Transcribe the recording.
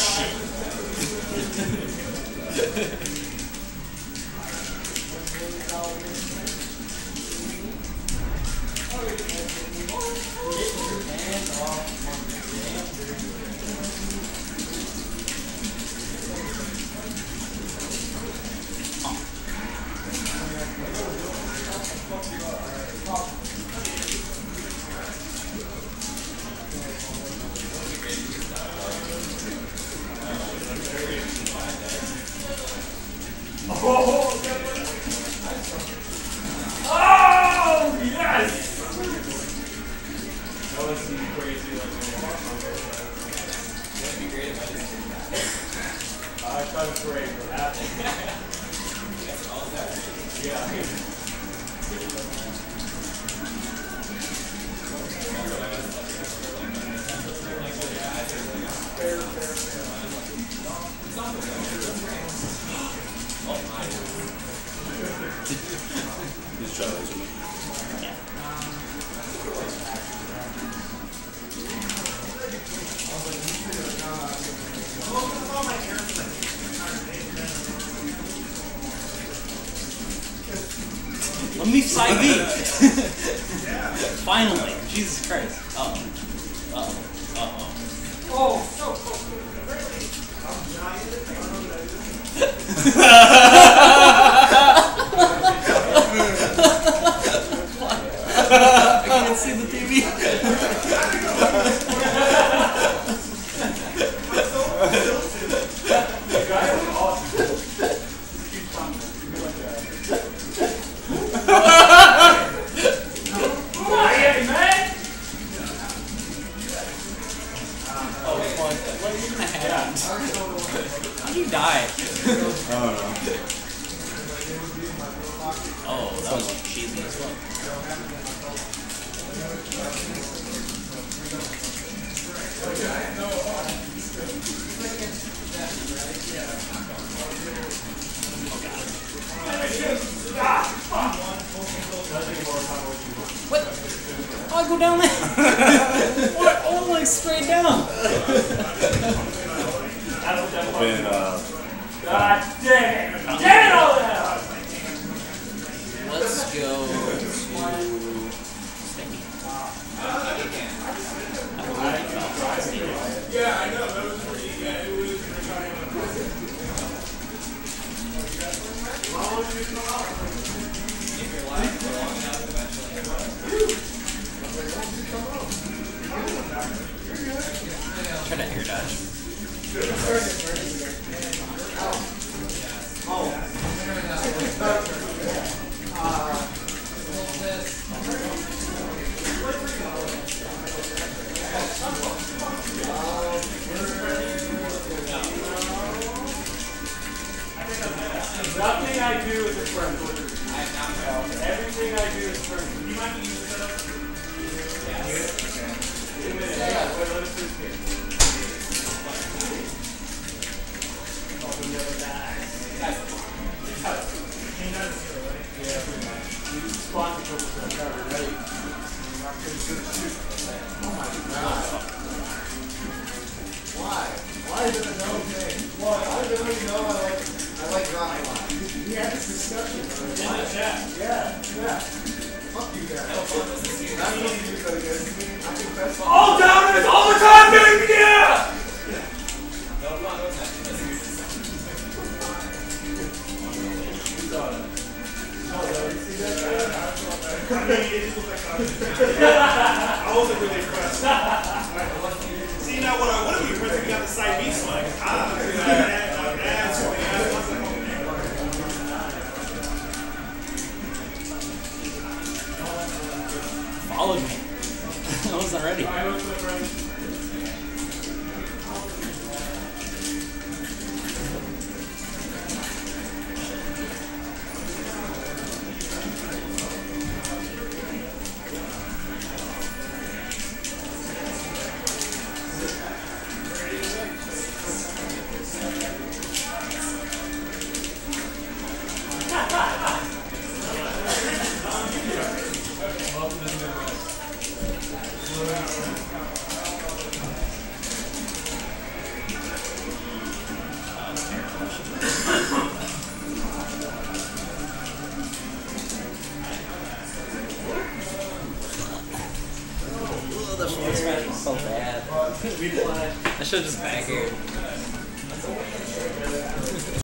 shit. Oh, yes! That was crazy. That'd be great if I just did that. I thought it was great. What happened? That's all that. Yeah. Just try that to me. Let me side B. Finally. Jesus Christ. Uh-oh. Uh-oh. Uh-oh. Oh, so close. I can't see the TV. How do you die? I don't know. Oh, that was cheesy as well. What? Oh, I go down there. What? Oh, like straight down. Been, God dang it! Damn it all out! Let's go to Sticky. Yeah, I know. That was pretty. Yeah, it was. If you're live for long enough, eventually. Try to air dodge. Nothing I do is a friend. Everything I do is friend. Do you mind me using that? Yes. Wait, let us do this here. Why is it a no thing? Well, I literally know I like rock a lot. We had this discussion. Yeah. Fuck you guys. Not supposed to use that against me. I confess. All downers all the time, baby! Yeah! I wasn't really impressed. See, now what I would have been impressed if you got the side B swag. I should just back here.